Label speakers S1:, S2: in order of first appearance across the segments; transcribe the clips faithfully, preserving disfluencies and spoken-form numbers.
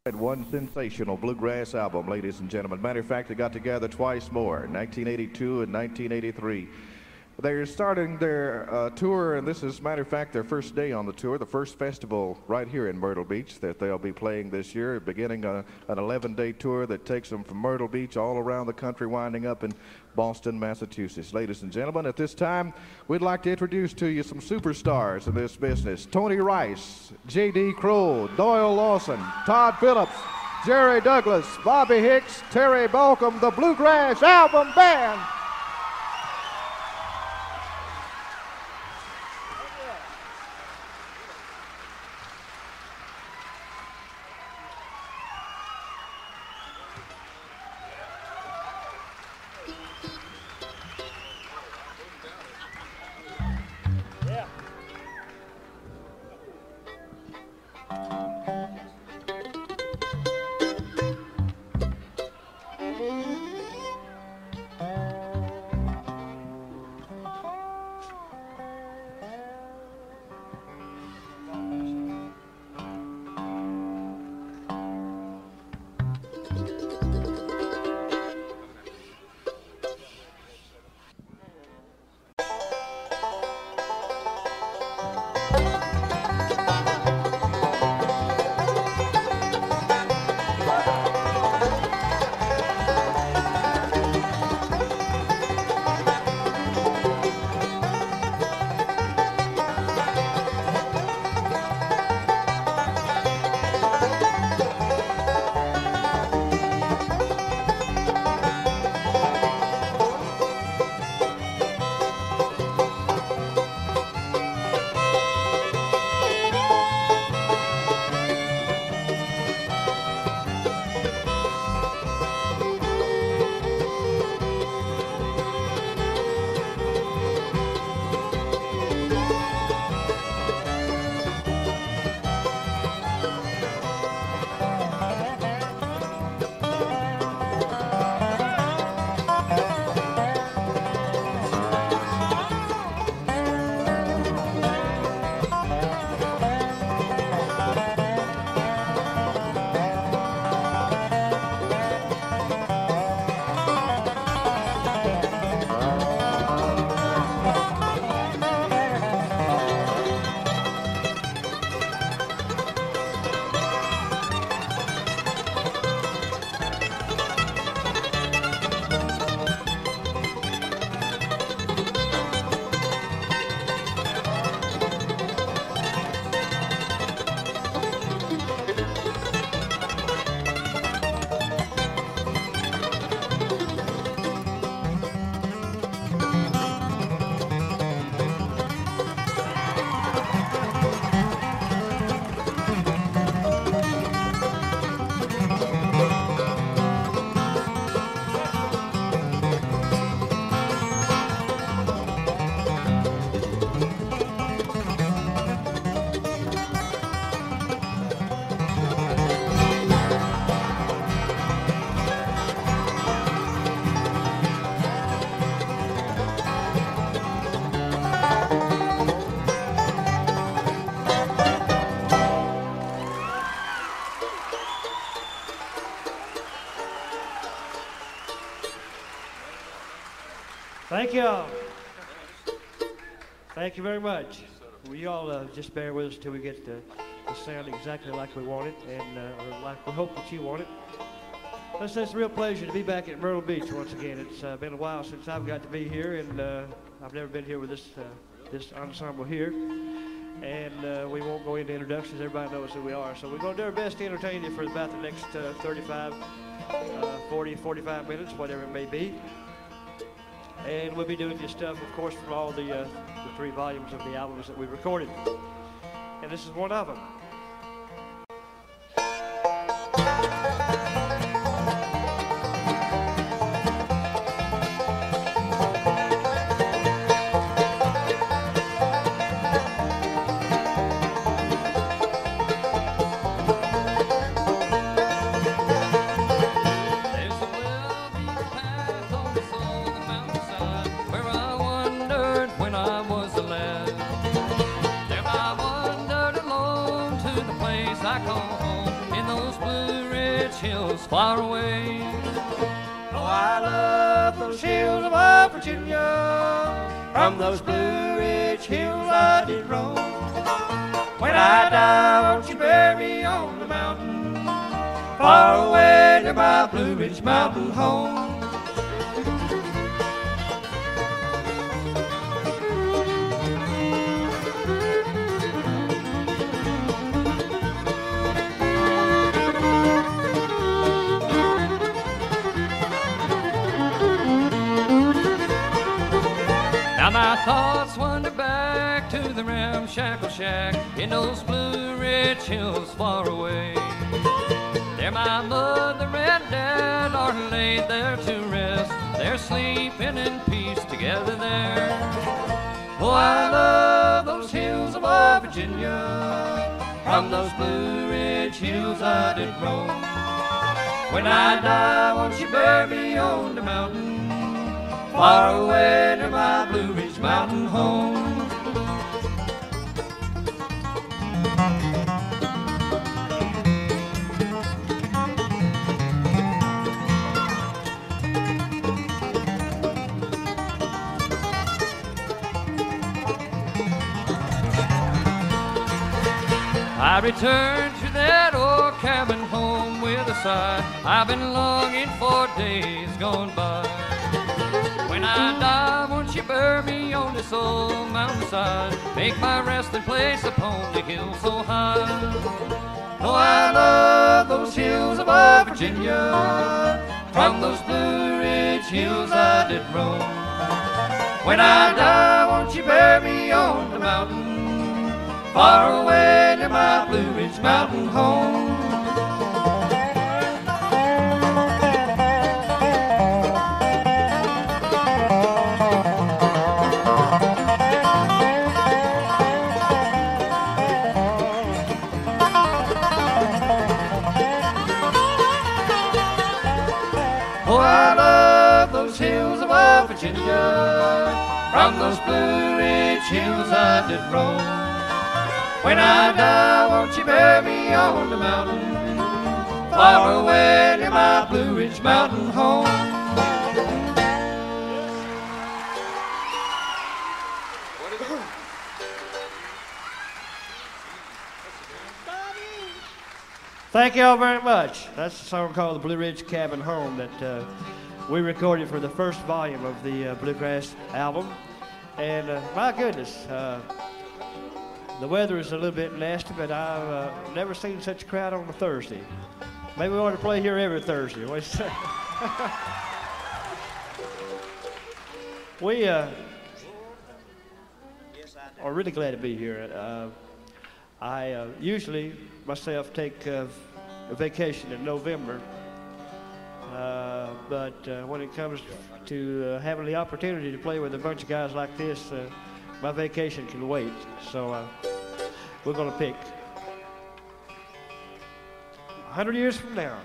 S1: One sensational bluegrass album, ladies and gentlemen. Matter of fact, they got together twice more, nineteen eighty-two and nineteen eighty-three. They're starting their uh, tour, and this is, matter of fact, their first day on the tour, the first festival right here in Myrtle Beach that they'll be playing this year, beginning a, an eleven-day tour that takes them from Myrtle Beach all around the country, winding up in Boston, Massachusetts. Ladies and gentlemen, at this time, we'd like to introduce to you some superstars in this business. Tony Rice, J D Kroll, Doyle Lawson, Todd Phillips, Jerry Douglas, Bobby Hicks, Terry Balcom, the Bluegrass Album Band.
S2: Thank you all. Thank you very much. Will you all uh, just bear with us till we get the, the sound exactly like we want it, and uh, or like we hope that you want it. It's, it's a real pleasure to be back at Myrtle Beach once again. It's uh, been a while since I've got to be here, and uh, I've never been here with this uh, this ensemble here. And uh, we won't go into introductions. Everybody knows who we are. So we're going to do our best to entertain you for about the next uh, thirty-five, uh, forty, forty-five minutes, whatever it may be. And we'll be doing this stuff, of course, from all the, uh, the three volumes of the albums that we recorded. And this is one of them.
S3: When I was a lad, then I wandered alone Ridge hills far away.
S2: Oh, I love those hills of West Virginia. From those Blue Ridge hills I did roam. When I die, won't you bury me on the mountain, far away to my Blue Ridge Mountain home.
S3: Now my thoughts wander back to the ramshackle shack in those Blue Ridge hills far away. There my mother and dad are laid there to rest. They're sleeping in peace together there. Oh, I love those hills of West Virginia. From those Blue Ridge hills I did roam. When I die, won't you bury me on the mountain, far away to my Blue Ridge Mountain home. I return to that old cabin home with a sigh. I've been longing for days gone by. When I die, won't you bury me on this old mountainside, make my resting place upon the hill so high. Oh, I love those hills of West Virginia. From those Blue Ridge hills I did roam. When I die, won't you bury me on the mountain, far away to my Blue Ridge Mountain home. Oh, I love those hills of West Virginia. From those Blue Ridge hills I did roam. When I die, won't you bury me on the mountain, far away to my Blue Ridge Mountain home.
S2: Thank you all very much. That's a song called The Blue Ridge Cabin Home that uh, we recorded for the first volume of the uh, Bluegrass album. And uh, my goodness, uh, the weather is a little bit nasty, but I've uh, never seen such a crowd on a Thursday. Maybe we ought to play here every Thursday. What do you say? We uh, are really glad to be here. Uh, I uh, usually myself take uh, a vacation in November, uh, but uh, when it comes to uh, having the opportunity to play with a bunch of guys like this, uh, my vacation can wait. So uh, we're going to pick a hundred years from now.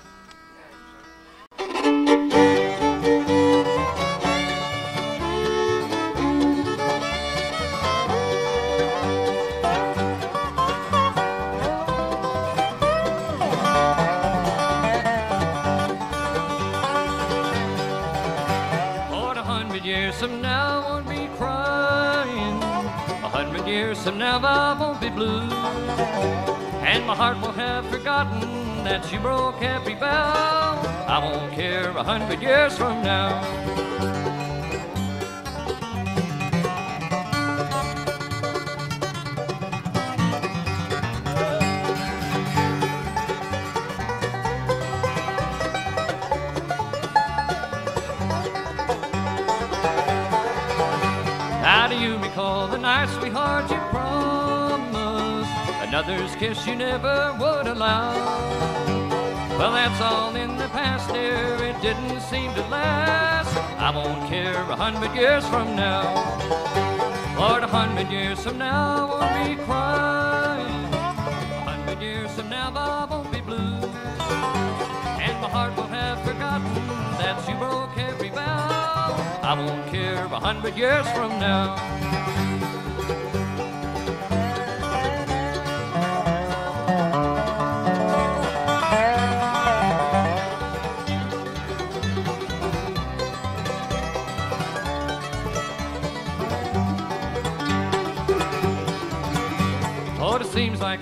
S3: Some now won't be crying. A hundred years from now I won't be blue, and my heart will have forgotten that you broke every vow. I won't care a hundred years from now. How do you recall the night, sweetheart, you promised another's kiss you never would allow? Well, that's all in the past, dear, it didn't seem to last. I won't care a hundred years from now. Lord, a hundred years from now I won't be crying. A hundred years from now I won't be blue, and my heart will have forgotten that you broke every vow. I won't care a hundred years from now.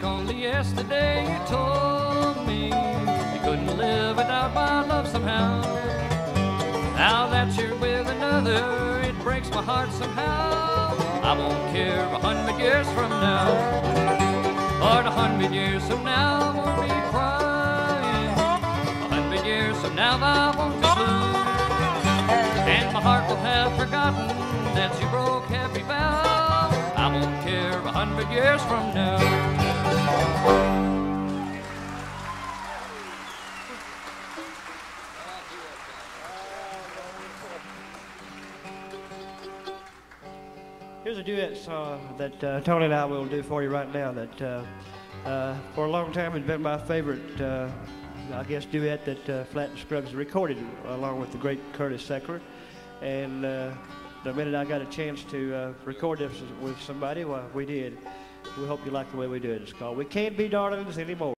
S3: only yesterday you told me you couldn't live without my love somehow. Now that you're with another, it breaks my heart somehow. I won't care a hundred years from now, or a hundred years from now I won't be crying. A hundred years from now I won't be blue, and my heart will have forgotten that you broke every vow. I won't care a hundred years from now.
S2: Here's a duet song that uh, Tony and I will do for you right now that uh, uh, for a long time has been my favorite, uh, I guess, duet that uh, Flatt and Scruggs recorded along with the great Curtis Seckler. And uh, the minute I got a chance to uh, record this with somebody, well, we did. We hope you like the way we do it. It's called We Can't Be Darlings Anymore.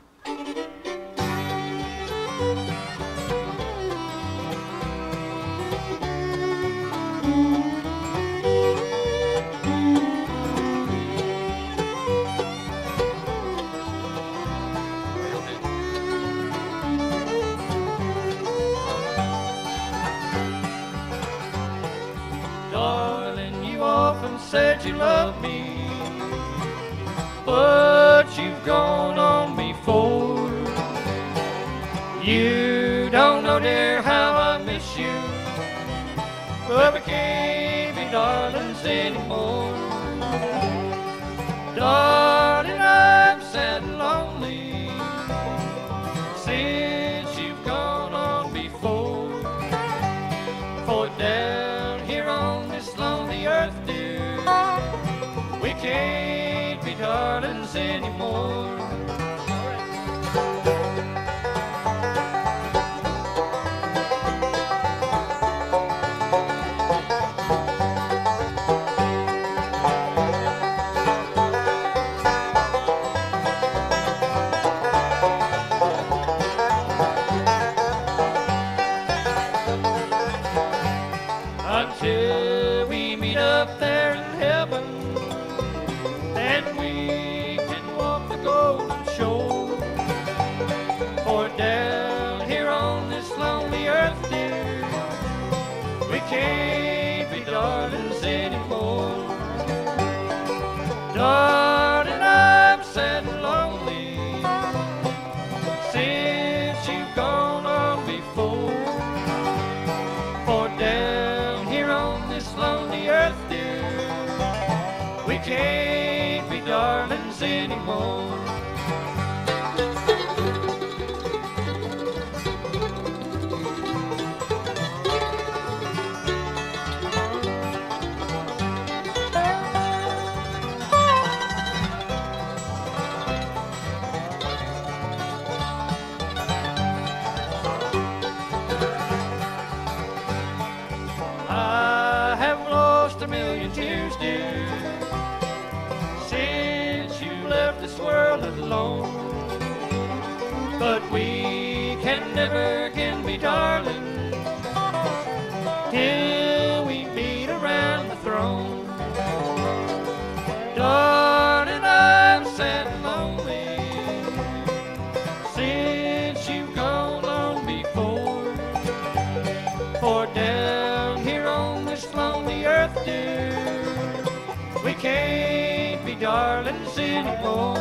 S3: Darling, you often said you loved me, but you've gone on before. You don't know, dear, how I miss you, but we can't be darlings anymore. Darling, I'm sad and lonely since you've gone on before. For down here on this lonely earth, dear, we can't be darlings anymore. Until we meet up there in heaven and we can walk the golden shore. For down here on this lonely earth, dear, we can't be darlings anymore. Darling, I'm sad and lonely since you've gone on before. For down here on this lonely earth, dear, we can't be darlings anymore. I have lost a million tears, dear, since you left this world alone. But we can never again be darling till we meet around the throne. Darling, I'm sad and lonely since you've gone on before. For down here on this lonely earth, dear, we can't be darlings anymore.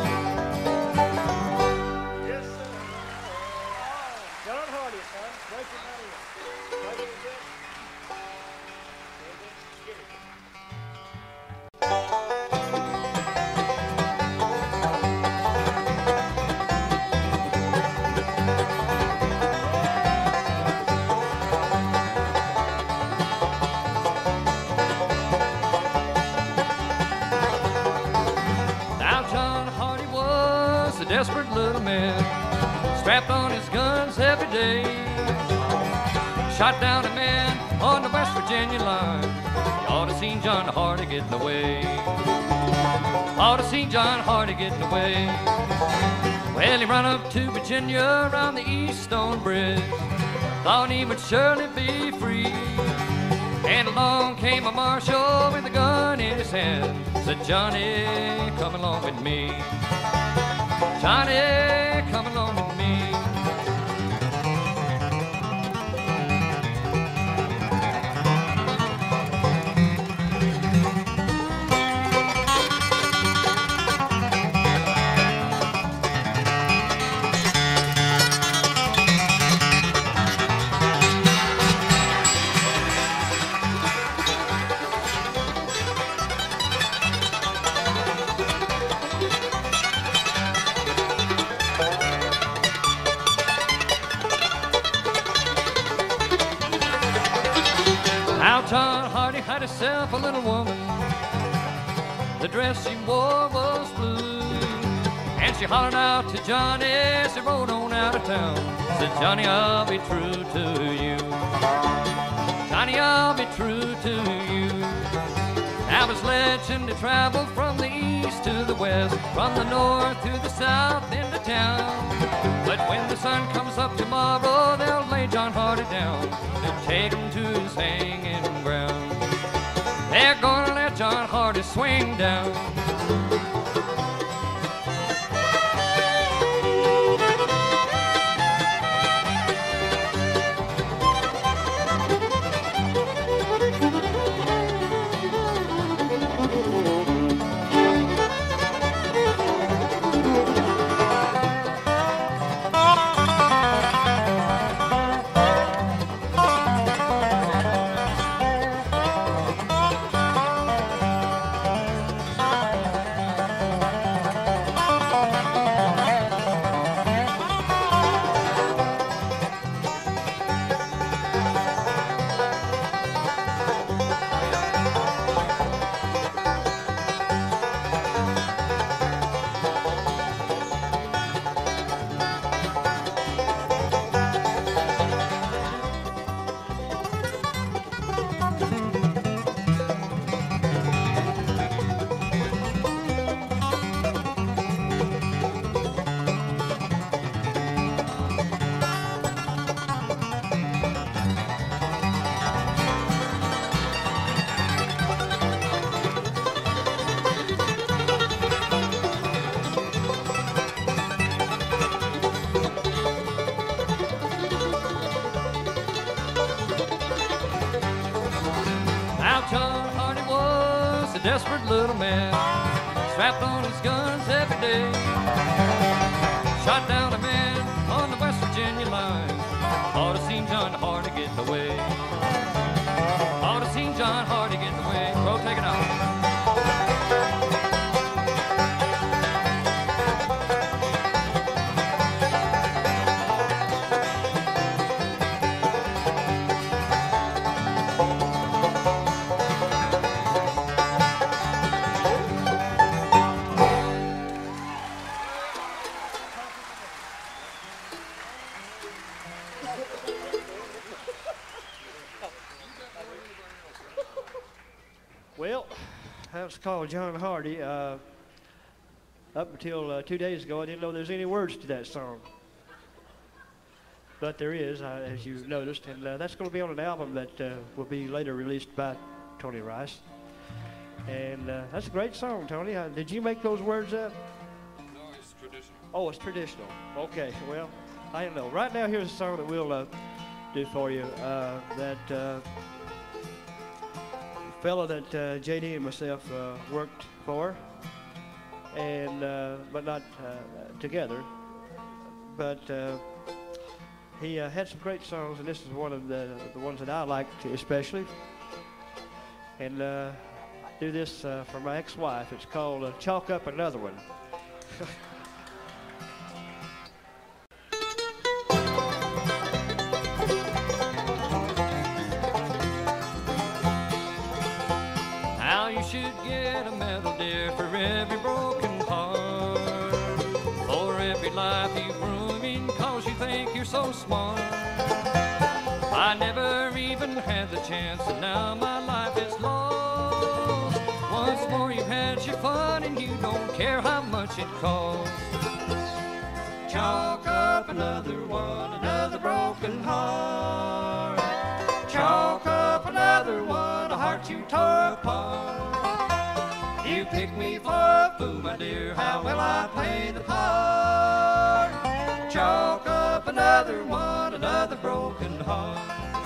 S3: Yes, sir. John Hardy, son. Break it out here. Break it a bit. Get it. A desperate little man, strapped on his guns every day. Shot down a man on the West Virginia line. You ought to seen John Hardy getting away. Ought to seen John Hardy getting away. Well, he run up to Virginia around the East Stone Bridge. Thought he would surely be free. And along came a marshal with a gun in his hand. Said, Johnny, come along with me. Johnny, come along with me. John Hardy had himself a little woman. The dress she wore was blue, and she hollered out to Johnny as he rode on out of town. Said, Johnny, I'll be true to you. Johnny, I'll be true to you. Now his legend to travel from the east to the west, from the north to the south into town. But when the sun comes up tomorrow, they'll lay John Hardy down and take him to his hanging ground. They're gonna let John Hardy swing down. Desperate little man, strapped on his guns every day. Shot down a man on the West Virginia line. Ought to seen John Hardy getting away. Ought to seen John Hardy getting away. Bro, take it out.
S2: Well, that was called John Hardy. Uh, up until uh, two days ago, I didn't know there was any words to that song. But there is, uh, as you noticed, and uh, that's going to be on an album that uh, will be later released by Tony Rice. And uh, that's a great song, Tony. Uh, did you make those words up?
S3: No, it's traditional.
S2: Oh, it's traditional. Okay, well, I don't know. Right now, here's a song that we'll uh, do for you uh, that uh, fellow that uh, J D and myself uh, worked for, and uh, but not uh, together. But uh, he uh, had some great songs, and this is one of the the ones that I liked especially. And uh, I do this uh, for my ex-wife. It's called uh, "Chalk Up Another One."
S3: Should get a medal, dear, for every broken heart, for every life you've ruined, cause you think you're so smart. I never even had the chance, and now my life is lost. Once more you've had your fun, and you don't care how much it costs. Chalk up another one, another broken heart. Chalk up another one, a heart you tore apart. You picked me for a fool, my dear, how will I play the part? Chalk up another one, another broken heart.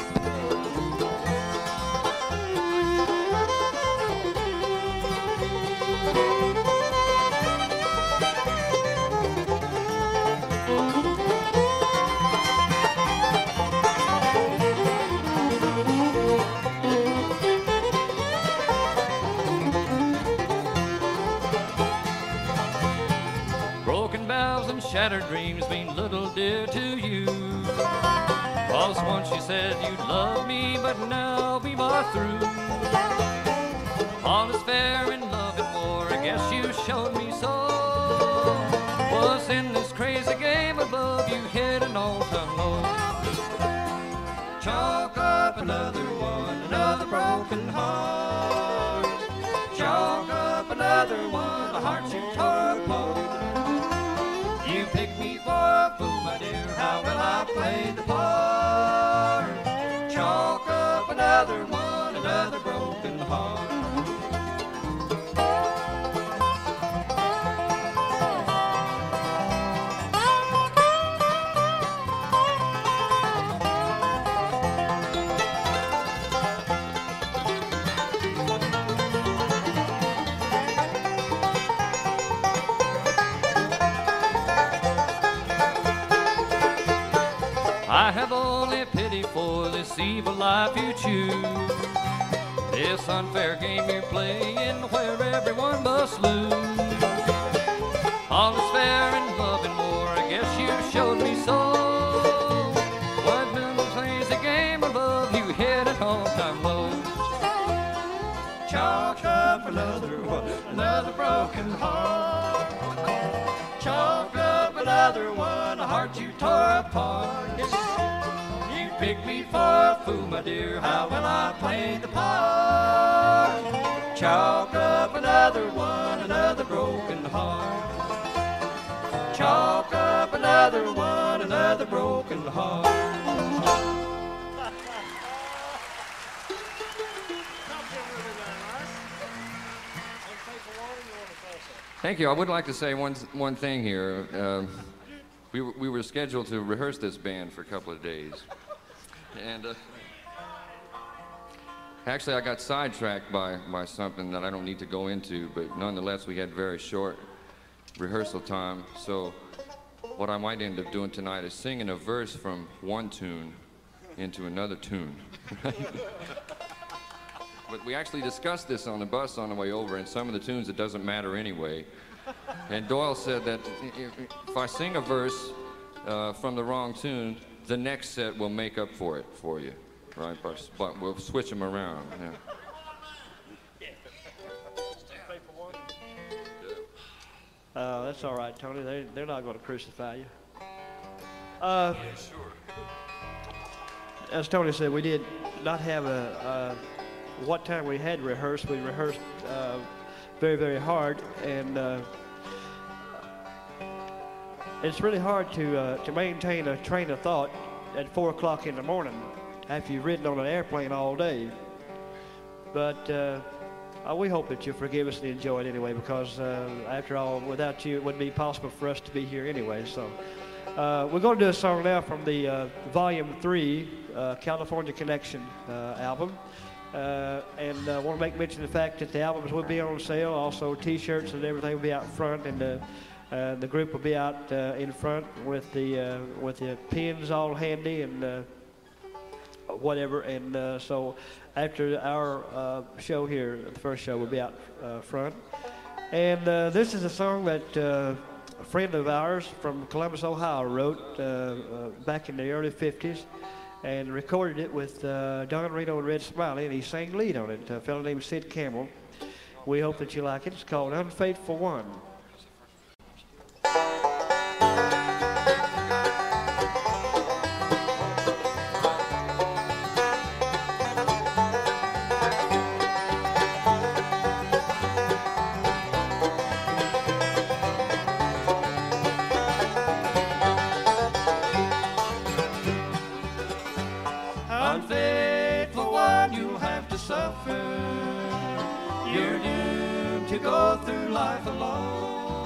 S3: Shattered dreams mean little, dear, to you. Cause once you said you'd love me, but now we are through. All is fair in love and war, I guess you showed me so. Was in this crazy game above, you hit an all-time low. Chalk up another one, another broken heart. Chalk up another one, a heart you tore apart. You pick me for a fool, my dear, how will I play the part? Chalk up another one, another broken heart. I have only pity for this evil life you choose, this unfair game you're playing where everyone must lose. All is fair in love and war, I guess you showed me so. What been this lazy game above, you hit it all-time low. Chalk up another one, another broken heart. Chalk up another one, a heart you tore apart. You pick me for a fool, my dear, how will I play the part? Chalk up another one, another broken heart. Chalk up another one, another broken heart. Thank you. I would like to say one, one thing here. Uh, we, were, we were scheduled to rehearse this band for a couple of days. And uh, actually, I got sidetracked by, by something that I don't need to go into, but nonetheless, we had very short rehearsal time. So what I might end up doing tonight is singing a verse from one tune into another tune. But we actually discussed this on the bus on the way over, and some of the tunes, it doesn't matter anyway. And Doyle said that if I sing a verse uh, from the wrong tune, the next set will make up for it for you, right? But we'll switch them around. Yeah.
S2: Uh, that's all right, Tony. They, they're not going to crucify you. Uh,
S3: Yeah, sure.
S2: As Tony said, we did not have a... a what time we had rehearsed, we rehearsed uh, very, very hard, and uh, it's really hard to uh, to maintain a train of thought at four o'clock in the morning after you've ridden on an airplane all day. But uh, uh, we hope that you'll forgive us and enjoy it anyway, because uh, after all, without you, it wouldn't be possible for us to be here anyway. So uh, we're going to do a song now from the uh, Volume three uh, California Connection uh, album. Uh, and I uh, want to make mention of the fact that the albums will be on sale. Also, T-shirts and everything will be out front, and uh, uh, the group will be out uh, in front with the uh, with the pins all handy and uh, whatever. And uh, so, after our uh, show here, the first show will be out uh, front. And uh, this is a song that uh, a friend of ours from Columbus, Ohio, wrote uh, uh, back in the early fifties. And recorded it with uh, Don Reno and Red Smiley, and he sang lead on it, a fellow named Sid Campbell. We hope that you like it. It's called Unfaithful One.
S3: Unfaithful one, you'll have to suffer. You're doomed to go through life alone.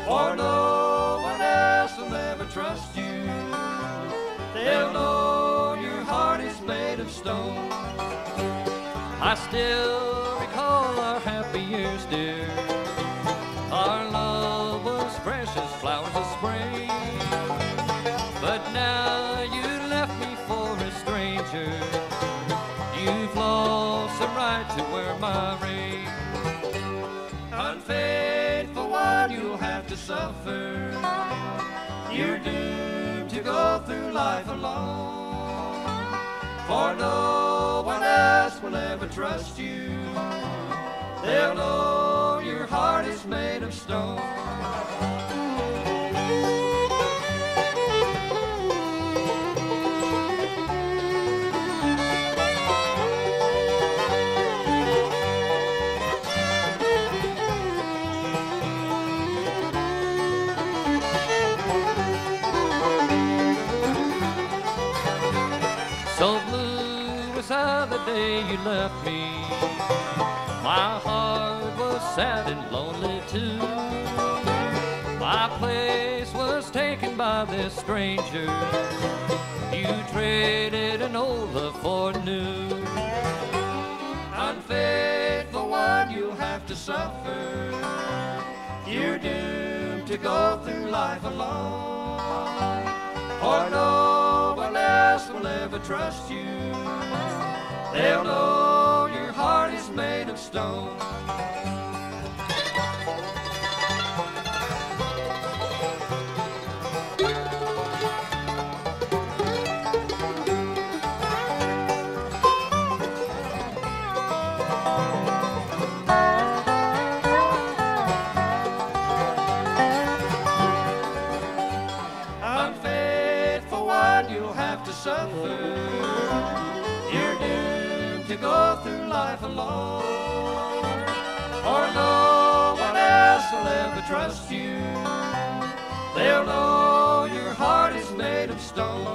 S3: for no one else will ever trust you. They'll know your heart is made of stone. I still recall our happy years, dear. Our love was fresh as flowers of spring. But now you left me for a stranger. You've lost the right to wear my ring. Unfaithful one, you'll have to suffer. You're doomed to go through life alone, for no one else will ever trust you. They'll know your heart is made of stone. So blue was I the day you left me. My heart was sad and lonely too. My place was taken by this stranger. You traded an old love for new. Unfaithful one, you'll have to suffer. You're doomed to go through life alone, for no one else will ever trust you. They'll know your heart is made of stone. Unfaithful one, you'll have to suffer. You're doomed to go through life alone, for no one else will ever trust you. They'll know your heart is made of stone.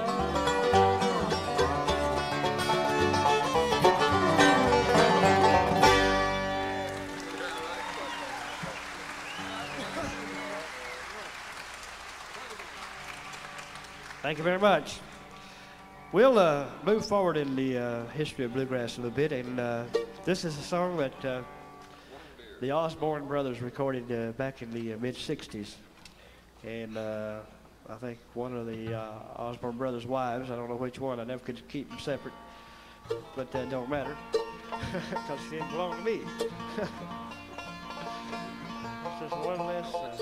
S2: Thank you very much. We'll uh, move forward in the uh, history of bluegrass a little bit, and uh, this is a song that uh, the Osborne brothers recorded uh, back in the uh, mid sixties. And uh, I think one of the uh, Osborne brothers' wives, I don't know which one, I never could keep them separate, but that don't matter, because she didn't belong to me. It's just one less. Uh,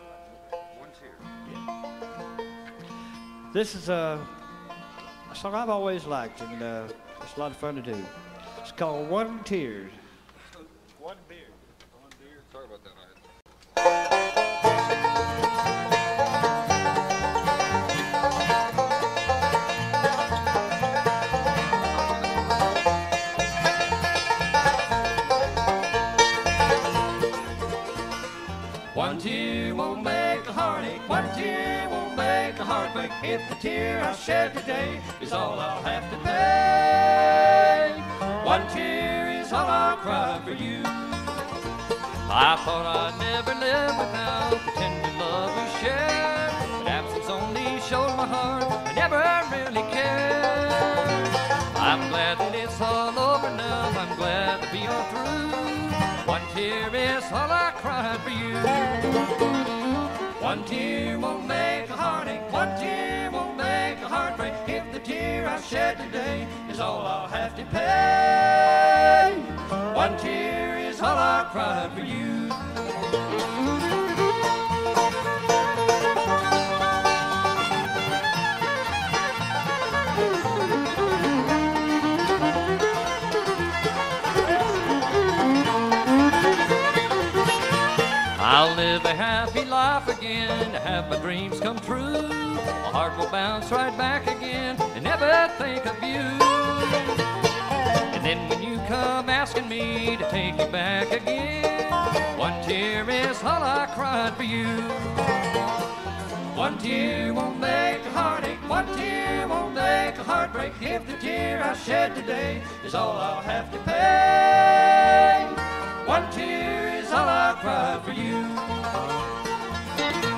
S2: yeah. This is a, a song I've always liked, and uh, it's a lot of fun to do. It's called One Tear. One beer.
S4: One beer. Sorry about that.
S3: One tear won't make a heartache. One tear won't make a heartbreak. If the tear I shed today is all I'll have to pay. One tear is all I'll cry for you. I thought I'd never live without the tender love we shared, but absence only showed my heart I never really cared. I'm glad that it's all over now. I'm glad to be on through. One tear is all I cried for you. One tear won't make a heartache. One tear won't make a heartbreak. If the tear I shed today is all I'll have to pay. One tear is all I cried for you. I'll live a happy life again, to have my dreams come true. My heart will bounce right back again and never think of you. And then when you come asking me to take you back again, one tear is all I cried for you. One tear won't make a heartache. One tear won't make a heartbreak. If the tear I shed today is all I'll have to pay. One tear is all I cried for you.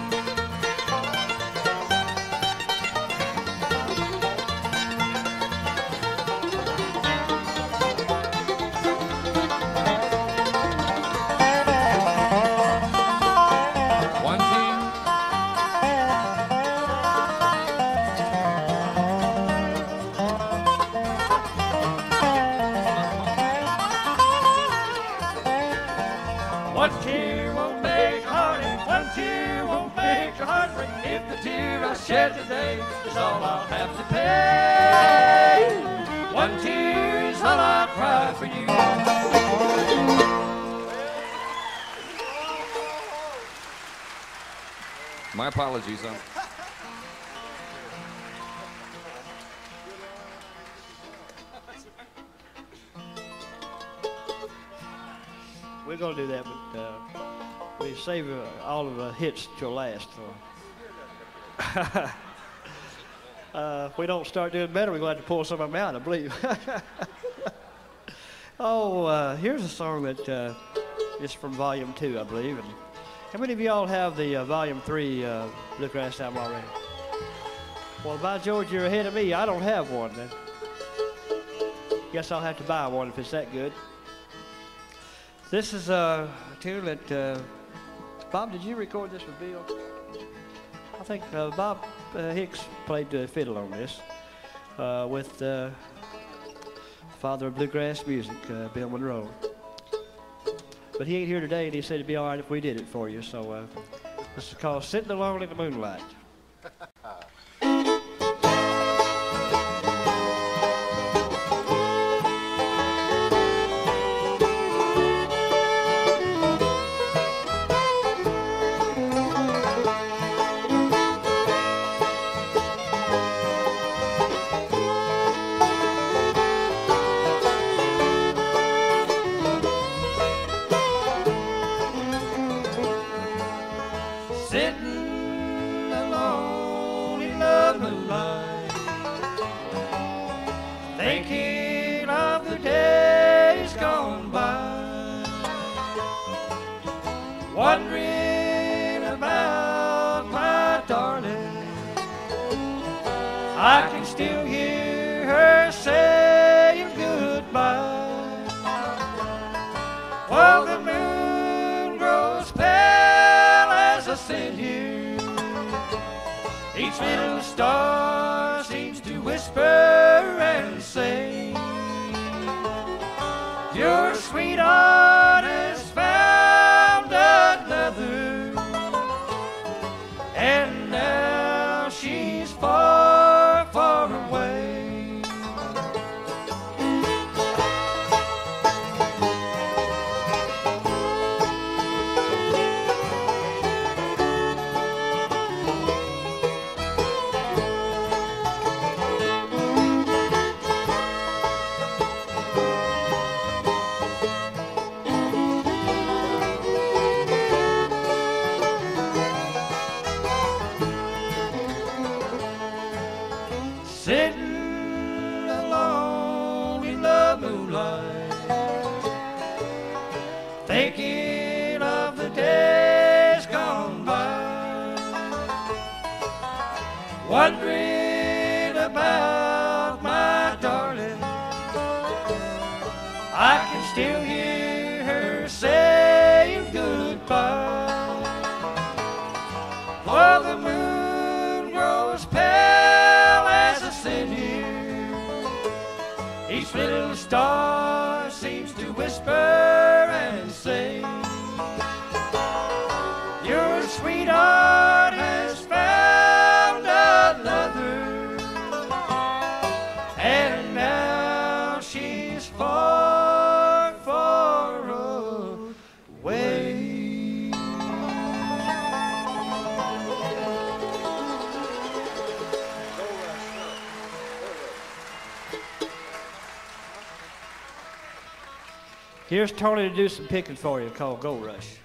S3: shed today is all I'll have to pay. One tear is all I'll cry for you.
S4: My apologies. I'm
S2: We're gonna do that, but uh, we save uh, all of the hits till last. So. uh, if we don't start doing better, we're going to have to pull some of them out, I believe. oh, uh, here's a song that uh, is from Volume Two, I believe. And how many of y'all have the uh, Volume Three uh, Bluegrass album already? Well, by George, you're ahead of me. I don't have one. Then. Guess I'll have to buy one if it's that good. This is a tune that, uh, Bob, did you record this with Bill? I think uh, Bob uh, Hicks played the fiddle on this uh, with uh, father of bluegrass music, uh, Bill Monroe. But he ain't here today, and he said it'd be all right if we did it for you. So uh, this is called Sitting Alone in the Moonlight.
S3: Wondering about my darling, I can still hear her saying goodbye. While the moon grows pale as I sit here, each little star seems to whisper and say, your sweetheart has found another, and now she's far, far away. Sitting alone in the moonlight, thinking of the days gone by, wondering about my darling. I can still hear her saying goodbye. For the moon grows pale sit here, each little star seems to whisper and say, your sweetheart has found another, and now she's far, far away.
S2: Here's Tony to do some picking for you called Gold Rush.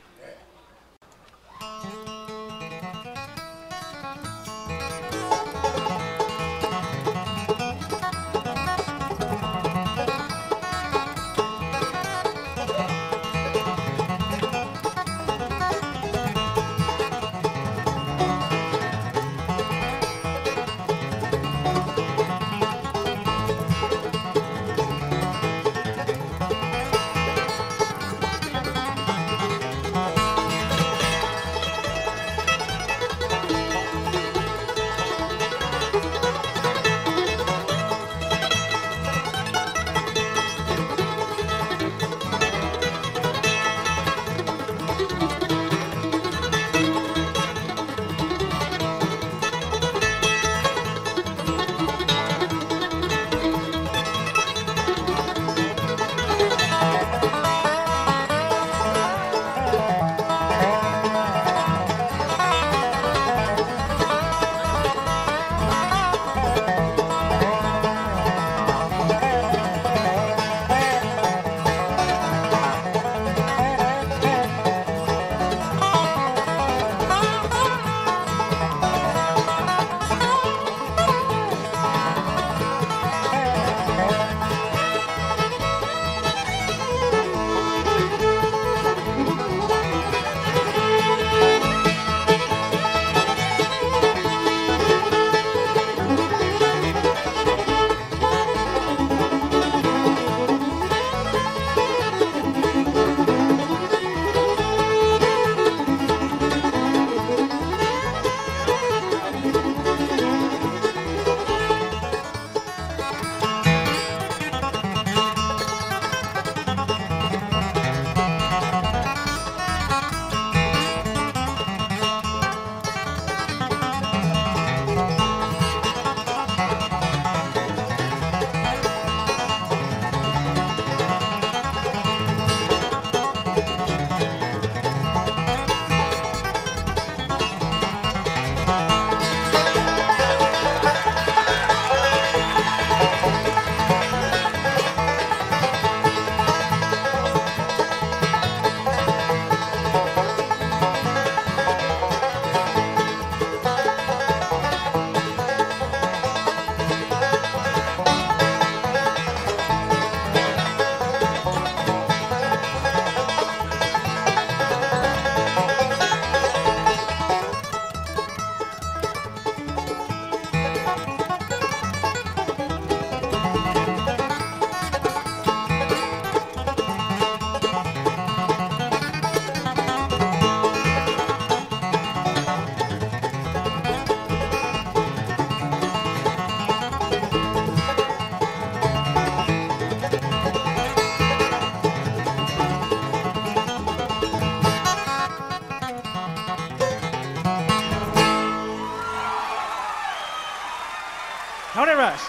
S2: Tony Rush.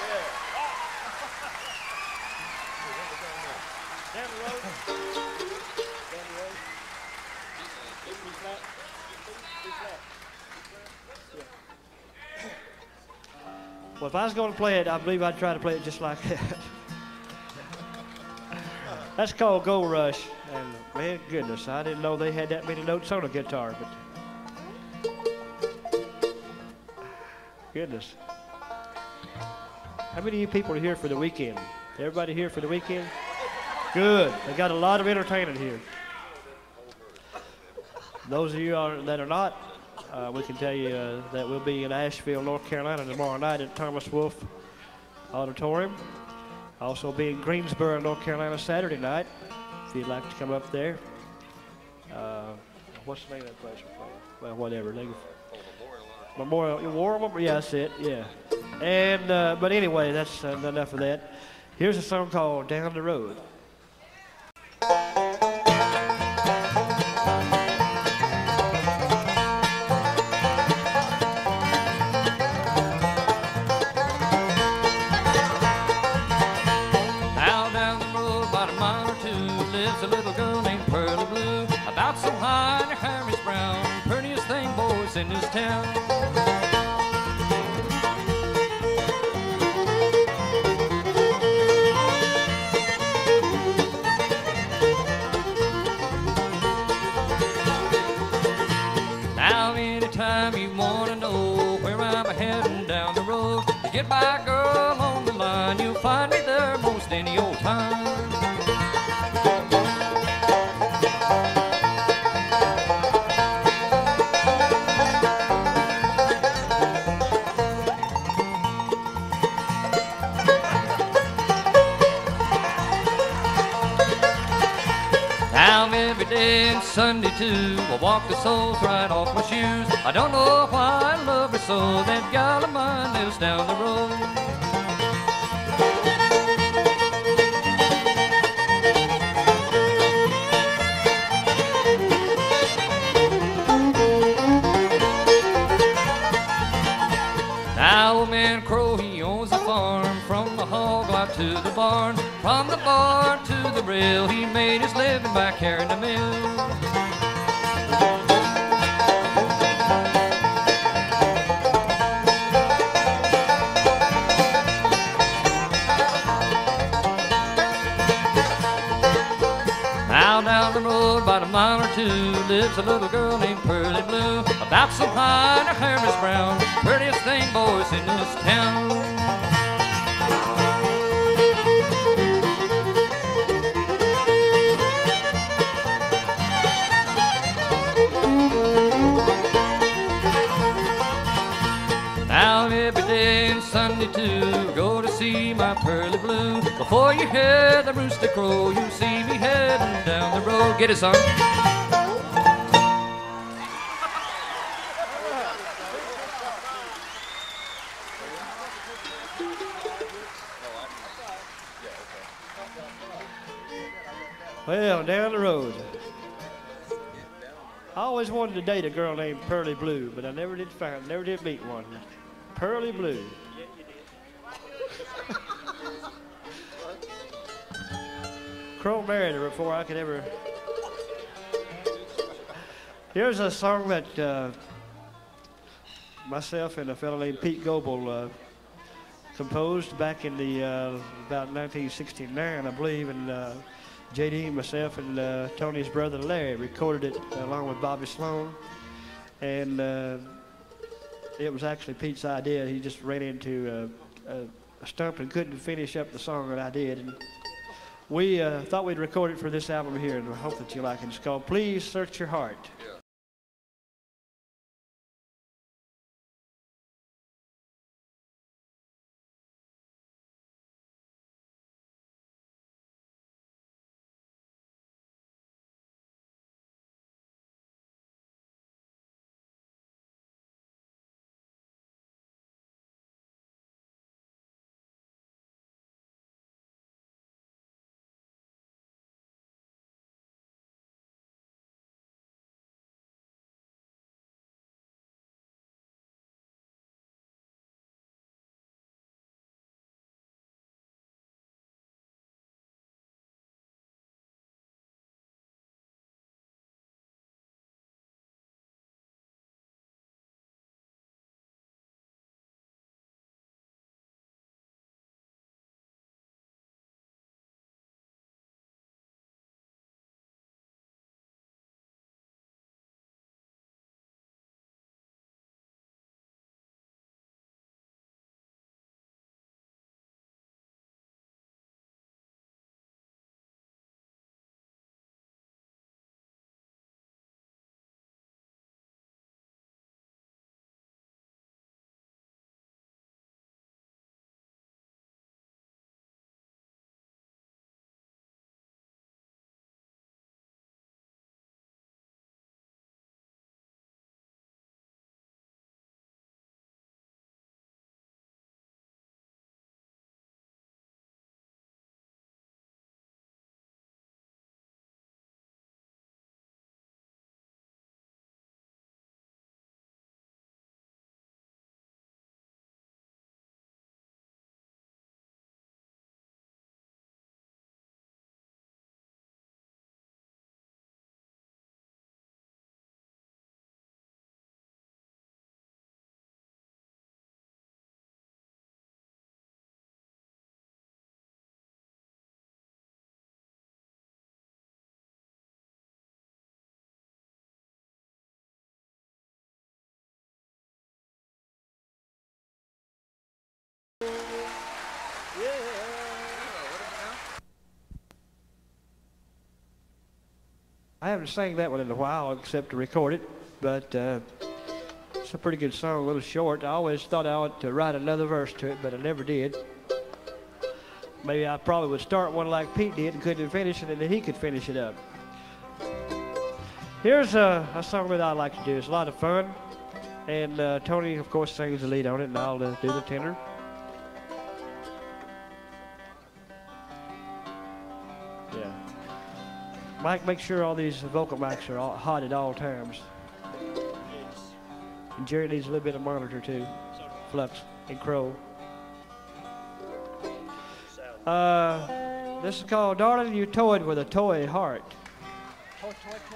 S2: Down the road. Down the road. B flat. B flat. Well, if I was going to play it, I believe I'd try to play it just like that. That's called Gold Rush. And man, goodness, I didn't know they had that many notes on a guitar. But goodness. How many of you people are here for the weekend? Everybody here for the weekend? Good. They got a lot of entertainment here. Those of you are, that are not, uh, we can tell you uh, that we'll be in Asheville, North Carolina tomorrow night at Thomas Wolfe Auditorium. Also be in Greensboro, North Carolina Saturday night, if you'd like to come up there. Uh, what's the name of that place? Well, whatever. They, Memorial, War Memorial, yeah, that's it, yeah. And, uh, but anyway, that's uh, enough of that. Here's a song called Down the Road.
S3: Now down the road, about a mile or two, lives a little girl named Pearlie Blue. About so high and her hair is brown, prettiest thing boys in this town. Now anytime you want to know where I'm heading down the road, you get by a girl on the line, you'll find me there most any old time. Now every day and Sunday too, I walk the soles right off my shoes. I don't know why I love her so, that gal of mine lives down the road. Now old man Crow, he owns a farm, from the hog lot to the barn, from the barn to the rail, he made his living by carrying the mill. Now down the road, about a mile or two, lives a little girl named Pearlie Blue. About so high and her hair is brown, prettiest thing boys in this town. Now every day and Sunday too, go to see my Pearlie Blue. Before you hear the rooster crow, you see me heading down the road. Get it, son.
S2: Well, down the road. I always wanted to date a girl named Pearlie Blue, but I never did find, never did meet one. Pearlie Blue. Crow married her before I could ever. Here's a song that uh, myself and a fellow named Pete Goebel uh, composed back in the uh, about nineteen sixty-nine, I believe, and uh, J D, myself, and uh, Tony's brother Larry recorded it uh, along with Bobby Sloan, and uh, it was actually Pete's idea. He just ran into uh, a, a stump and couldn't finish up the song that I did. And we uh, thought we'd record it for this album here, and we hope that you like it. It's called Please Search Your Heart.
S4: Yeah.
S2: I haven't sang that one in a while except to record it, but uh, it's a pretty good song, a little short. I always thought I ought to write another verse to it, but I never did. Maybe I probably would start one like Pete did and couldn't finish it, and then he could finish it up. Here's a, a song that I like to do. It's a lot of fun, and uh, Tony, of course, sings the lead on it, and I'll uh, do the tenor. Yeah. Mike, make sure all these vocal mics are all hot at all times. And Jerry needs a little bit of monitor too. Flux and Crow. Uh, this is called Darling, You Toyed with a Toy Heart. Toy, toy, toy.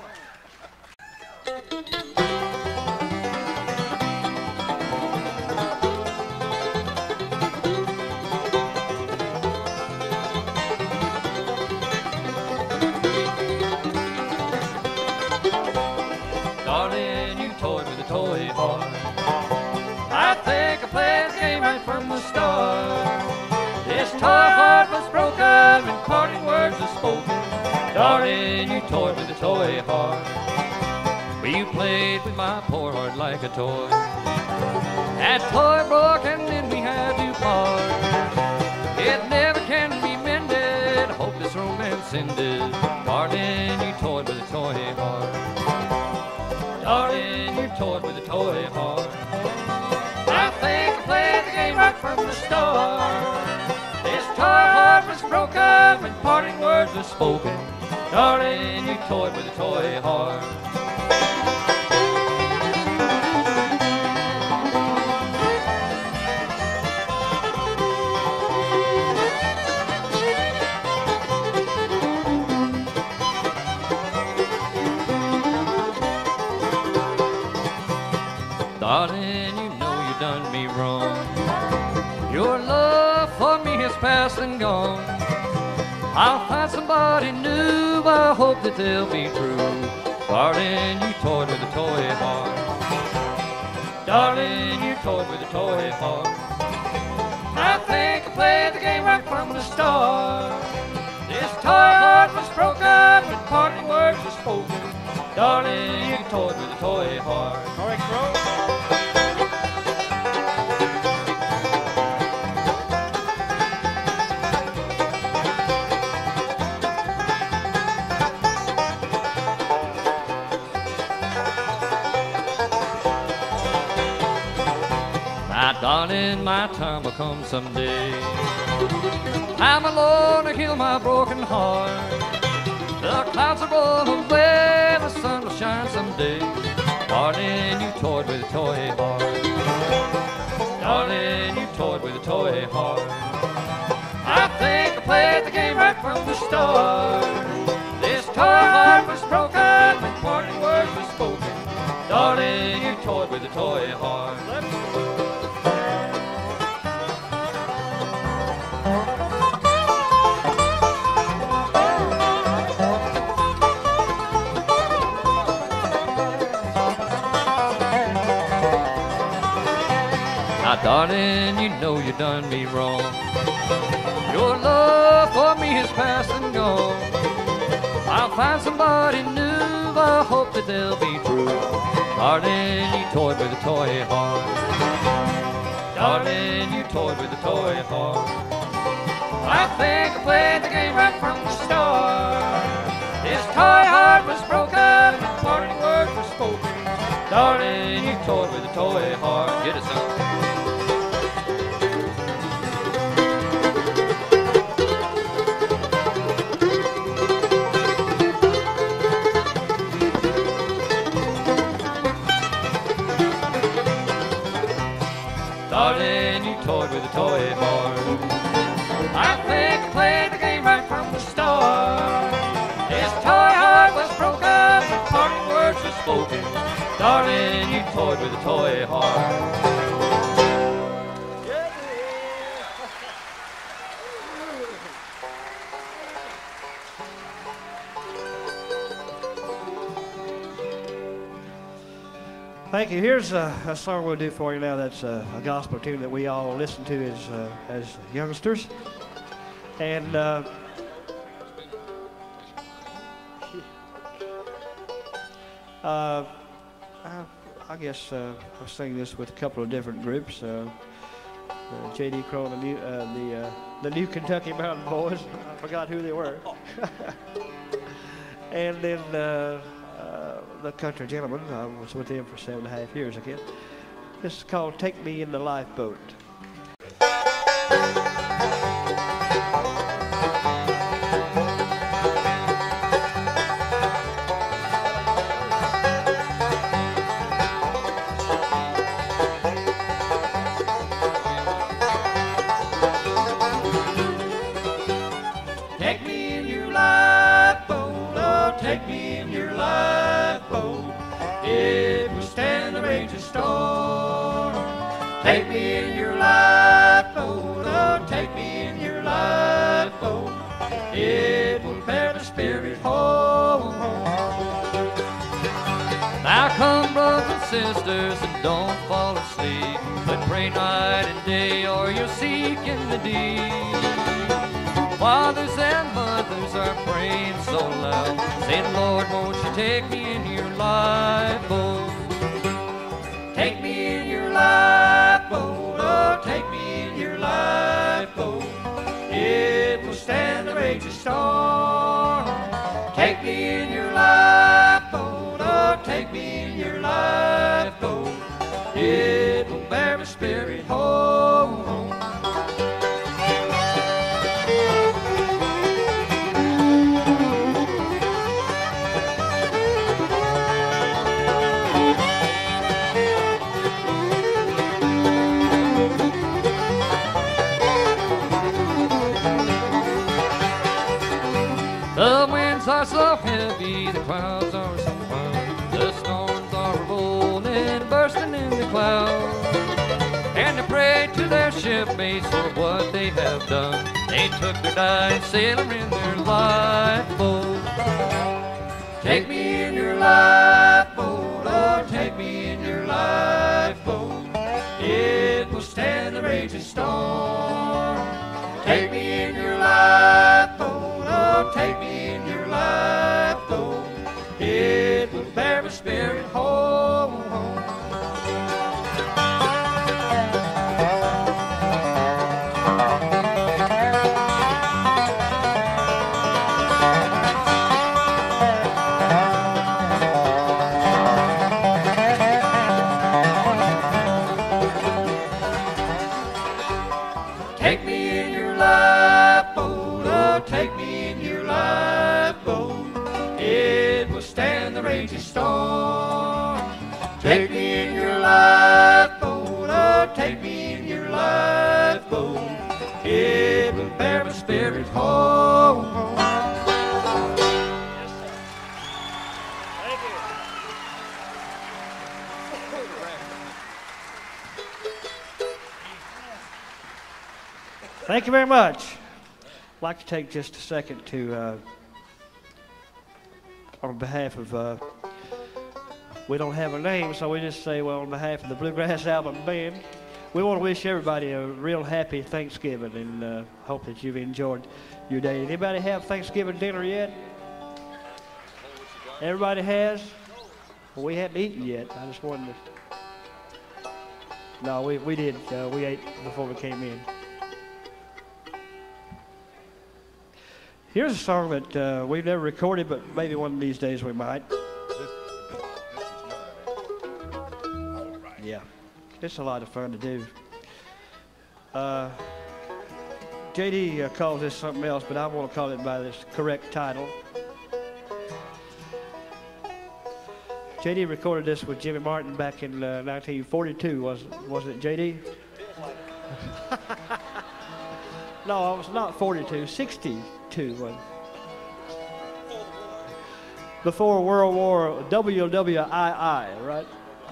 S3: Darling, you toyed with a toy heart. I think I played the game right from the start. This toy heart was broken and parting words were spoken. Darling, you toyed with a toy heart. Well, you played with my poor heart like a toy. That toy broke and then we had to part. It never can be mended. I hope this romance ended. Darling, you toyed with a toy heart. Darling, you toyed with a toy heart. I think I played the game right from the start. This toy heart was broken and parting words were spoken. Darling, you toyed with a toy heart. Darling, you know you done me wrong. Your love for me is past and gone. I'll find somebody new, I hope that they'll be true. Darling, you toyed with a toy heart. Darling, you toyed with a toy heart. I think I played the game right from the start. This toy heart was broken when parting words were spoken. Darling, you toyed with a toy heart.
S2: All right, Crow.
S3: Darling, my time will come someday. I'm alone to heal my broken heart. The clouds will roll away, the sun will shine someday. Darling, you toyed with a toy heart. Darling, you toyed with a toy heart. I think I played the game right from the start. This toy heart was broken when parting words were spoken. Darling, you toyed with a toy heart. Darling, you know you done me wrong. Your love for me is past and gone. I'll find somebody new, I hope that they'll be true. Darling, you toyed with a toy heart. Darling, you toyed with a toy heart. I think I played the game right from the start. This toy heart was broken and parting words were spoken. Darling, you toyed with a toy heart. Get it, son. Darling, you toyed with a toy heart. I think I played the game right from the start. This toy heart was broken when parting words were spoken. Darling, you toyed with a toy heart.
S2: Thank you. Here's a, a song we'll do for you now that's a, a gospel tune that we all listen to as, uh, as youngsters. And uh, Uh, I, I guess uh, I sing this with a couple of different groups. Uh, uh, J D Crowe and the New, uh, the, uh, the New Kentucky Mountain Boys. I forgot who they were. And then uh, uh, the Country Gentlemen. I was with them for seven and a half years, I guess. This is called Take Me in the Lifeboat.
S3: Take me in your lifeboat, oh, take me in your lifeboat. It will stand the raging storm. Take me in your lifeboat, oh, take me in your lifeboat. It will bear the spirit home. Now come, brothers and sisters, and don't fall asleep, but pray night and day, or you'll seek in the deep. Fathers and mothers are praying so loud, saying, Lord, won't you take me in your lifeboat? Take me in your lifeboat, oh, take me in your lifeboat. It will stand the raging storm. Take me in your lifeboat, oh, take me in your lifeboat. It will bear my spirit home. The winds are so heavy, the clouds are so fine, the storms are rolling, bursting in the clouds. And they pray to their shipmates for what they have done. They took their dying sailor in their lifeboat. Take me in your lifeboat, oh, take me in your lifeboat. It will stand the raging storm. Take me in your lifeboat, oh, take me in your lifeboat. It will bear my spirit home. Take me in your lifeboat, oh, take me in your lifeboat. It will stand the raging storm. Take me in your lifeboat, oh, take me in your lifeboat. It will bear my spirit home.
S2: Thank you. Thank you very much. I'd like to take just a second to, uh, on behalf of, uh, we don't have a name, so we just say, well, on behalf of the Bluegrass Album Band, we want to wish everybody a real happy Thanksgiving and uh, hope that you've enjoyed your day. Anybody have Thanksgiving dinner yet? Everybody has? Well, we haven't eaten yet. I just wanted to. No, we, we did. Uh, we ate before we came in. Here's a song that uh, we've never recorded, but maybe one of these days we might. Yeah, it's a lot of fun to do. Uh, J D uh, calls this something else, but I want to call it by this correct title. J D recorded this with Jimmy Martin back in uh, nineteen forty-two, was, wasn't it, J D? No, it was not forty-two, sixty-two. Was before World War W W I I, right?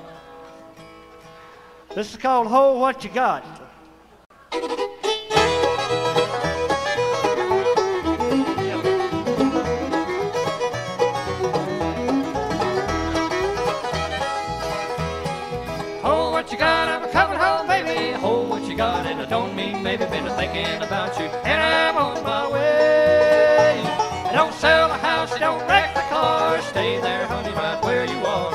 S2: This is called Hold What You Got.
S3: Hold what you got, I'm coming home, baby. Hold what you got, and I don't mean maybe been thinking about you, and I'm on my way. Don't sell the house, don't wreck the car, stay there, honey, right where you are.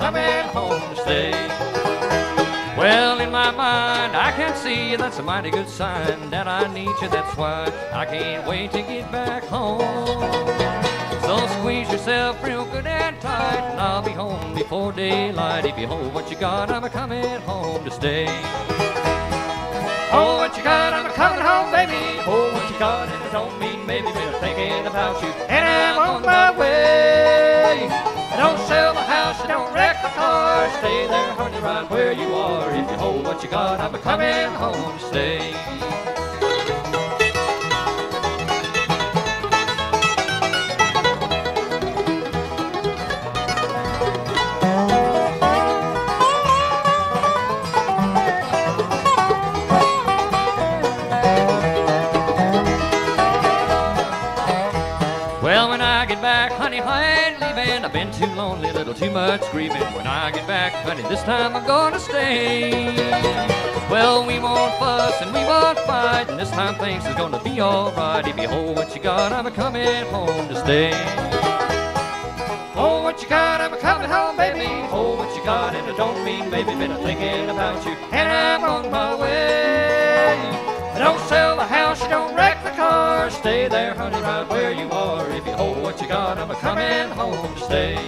S3: coming home to stay. Well, in my mind, I can see that's a mighty good sign that I need you, that's why I can't wait to get back home. So squeeze yourself real good and tight, and I'll be home before daylight. If you hold what you got, I'm a-coming home to stay. Hold what you got, I'm a-coming home, baby. Hold what you got, and it don't mean maybe, but I'm thinking about you, and I'm on my way. Don't sell the house, and don't wreck the car. Stay there, honey, right where you are. If you hold what you got, I'm a-coming home to stay. Well, when I get back, honey, I ain't leaving. I've been too lonely, a little too much grieving. When I get back, honey, this time I'm gonna stay. Well, we won't fuss and we won't fight, and this time things is gonna be alright. If you hold what you got, I'm a-coming home to stay. Hold what you got, I'm a-coming home, baby. Hold what you got, and I don't mean maybe, been a thinking about you, and I'm on my way. Don't sell the house, you don't wreck the car. Stay there, honey, right where you are. If you hold what you got, I'm a-coming home to stay.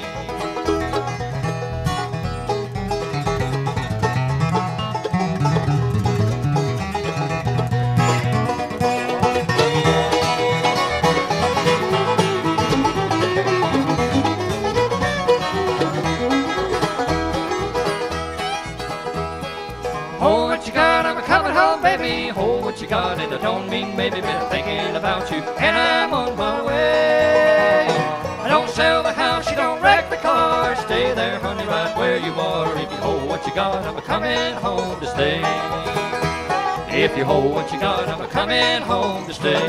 S3: Hold what you got, I'm a-coming home, baby. Hold what you got, and I don't mean maybe, been thinking about you, and I'm on my way. I don't sell the house, you don't wreck the car. Stay there, honey, right where you are. If you hold what you got, I'm a-coming home to stay. If you hold what you got, I'm a-coming home to stay.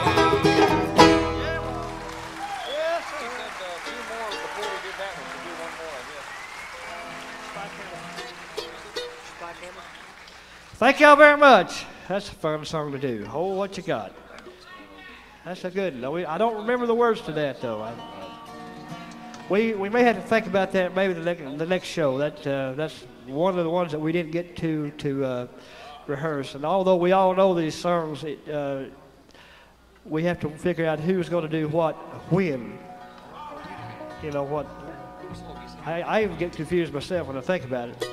S2: Thank y'all very much. That's a fun song to do. Hold what you got. That's a good one. We- I don't remember the words to that though. I, we we may have to think about that maybe the next the next show. That uh, that's one of the ones that we didn't get to to uh, rehearse. And although we all know these songs, it, uh, we have to figure out who's going to do what when. You know what? I, I even get confused myself when I think about it.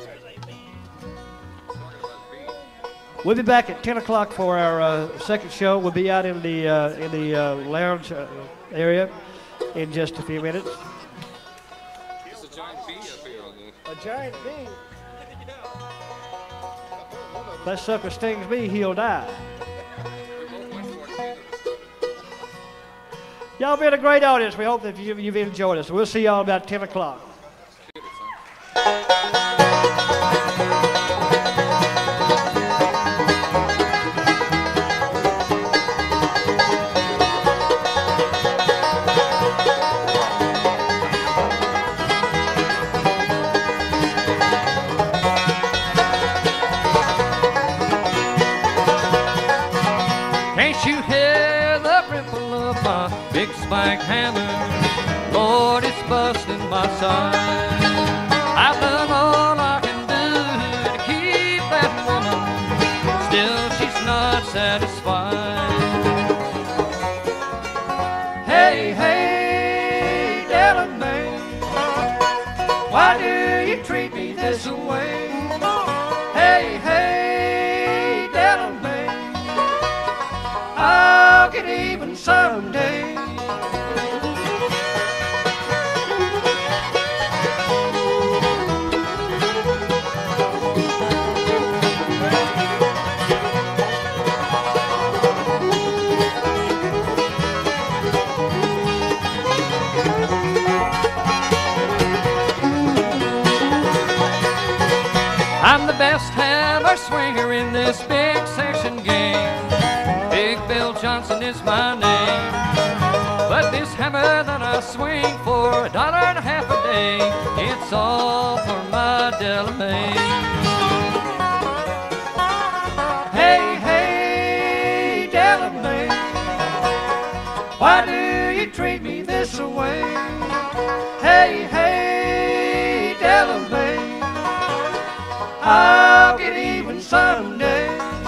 S2: We'll be back at ten o'clock for our uh, second show. We'll be out in the uh, in the uh, lounge uh, area in just a few minutes.
S4: There's a giant bee up here on the...
S2: A giant bee? If that sucker stings me, he'll die. Y'all been a great audience. We hope that you, you've enjoyed us. We'll see y'all about ten o'clock.
S3: Can't you hear the ripple of my big spike hammer? Lord, it's busting my side. I've done all I can do to keep that woman. Still, she's not satisfied. Hey, hey, Delaney, why do you treat me this way? Hey, hey, Delaney, I'll get even someday. I'm the best hammer swinger in this big section game. Big Bill Johnson is my name. But this hammer that I swing for a dollar and a half a day, it's all for my Delamay. Hey, hey, Delamay, why do you treat me this way? Hey, hey, Delamay,
S2: Delamain. I'll get even someday.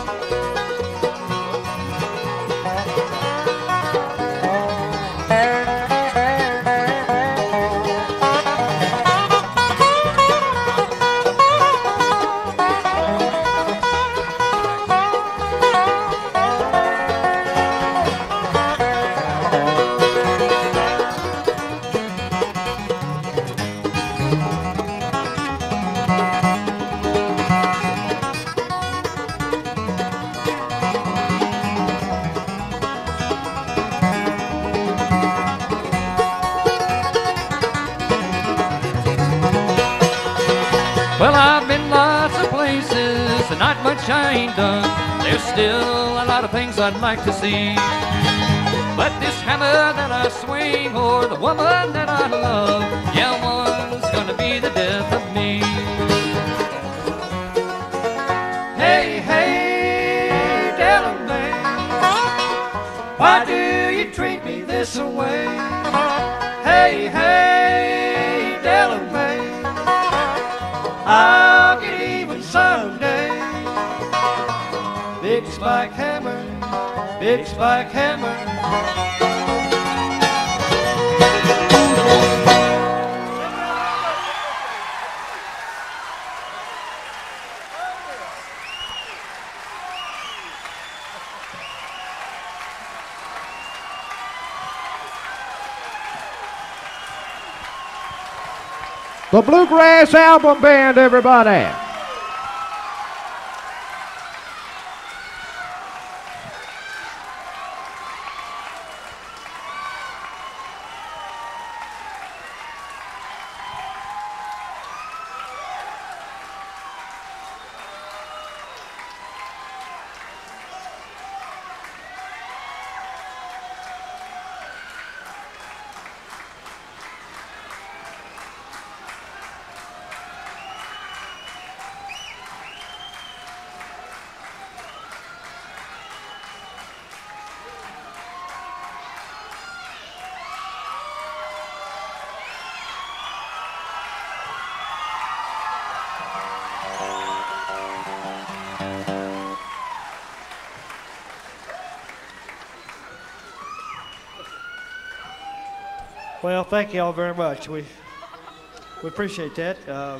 S3: Well, I've been lots of places and not much I ain't done. There's still a lot of things I'd like to see. But this hammer that I swing or the woman that I love, yeah, one's gonna be the death of me. Hey, hey, Delamain, why do you treat me this way? Hey, hey, Delamain, I'll get even someday. Big spike hammer, big spike hammer.
S5: The Bluegrass Album Band, everybody.
S2: Well, thank you all very much. We we appreciate that. Uh,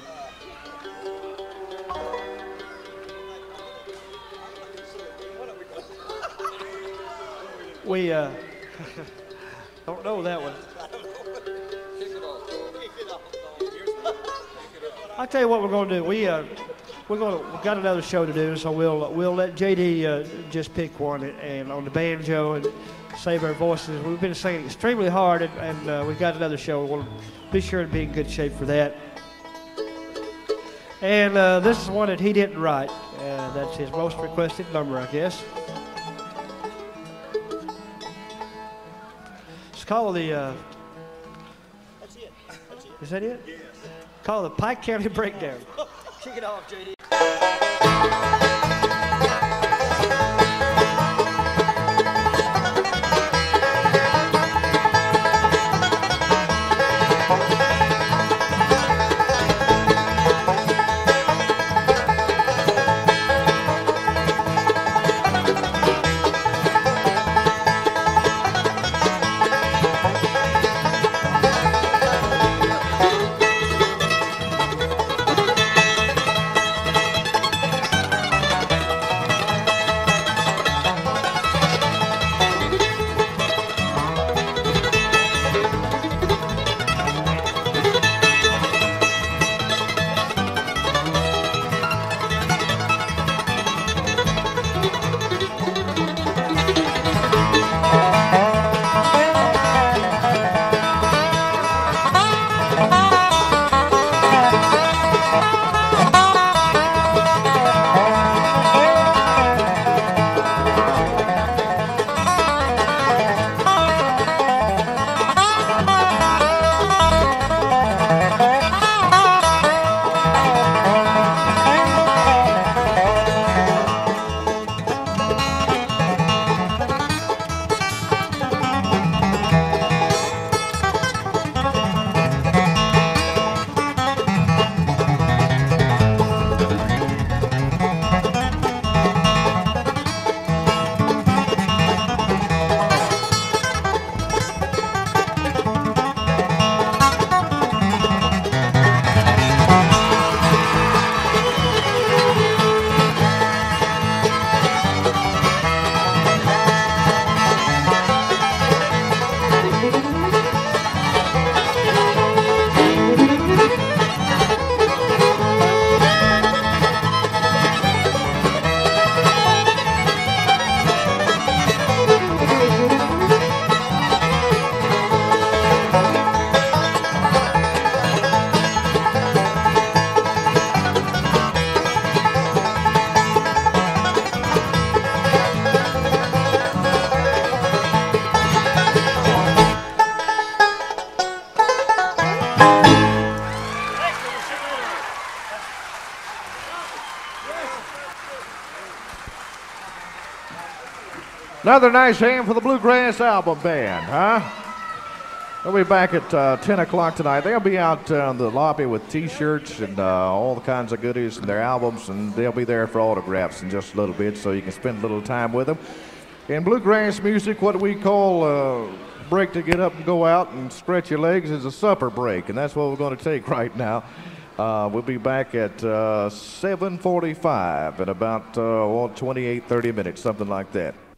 S2: we uh, don't know that one. I'll tell you what we're going to do. We uh, we're going to we've got another show to do, so we'll we'll let J D uh, just pick one and, and on the banjo and save our voices. We've been singing extremely hard, and, and uh, we've got another show. We'll be sure to be in good shape for that. And uh, this is one that he didn't write. Uh, that's his most requested number, I guess. It's called the. Uh,
S6: That's it. That's it.
S2: is that it?
S6: Yes.
S2: Called the Pike County Breakdown.
S6: Kick it off, J D.
S5: Another nice hand for the Bluegrass Album Band, huh? They'll be back at uh, ten o'clock tonight. They'll be out uh, in the lobby with T-shirts and uh, all the kinds of goodies and their albums, and they'll be there for autographs in just a little bit, so you can spend a little time with them. In bluegrass music, what we call a break to get up and go out and stretch your legs is a supper break, and that's what we're going to take right now. Uh, we'll be back at uh, seven forty-five in about uh, twenty-eight, thirty minutes, something like that.